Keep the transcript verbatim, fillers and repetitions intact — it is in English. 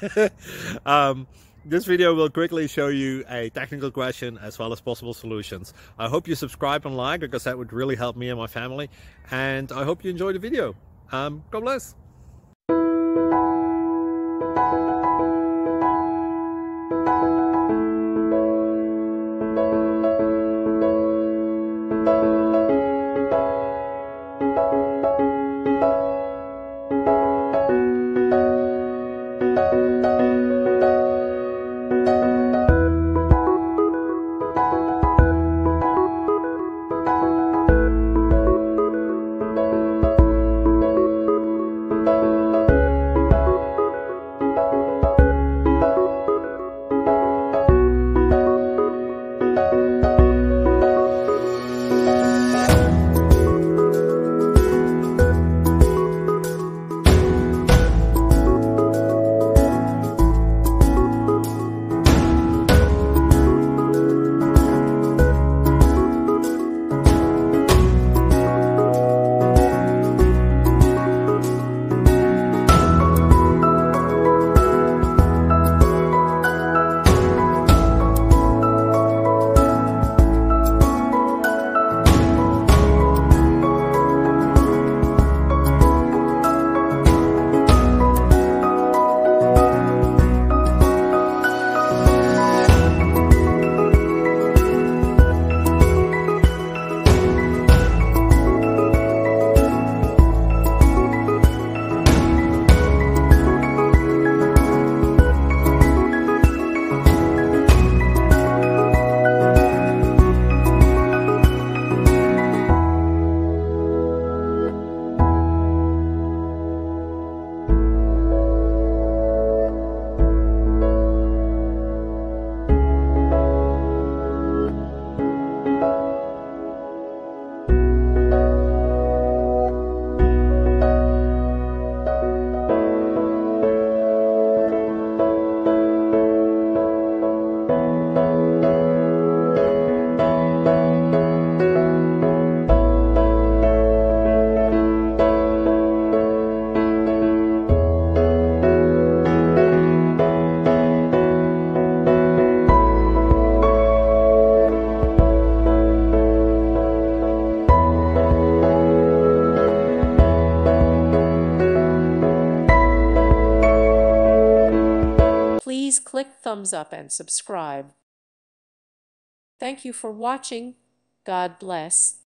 um, this video will quickly show you a technical question as well as possible solutions. I hope you subscribe and like, because that would really help me and my family. And I hope you enjoy the video. Um, God bless. Please click thumbs up and subscribe. Thank you for watching. God bless.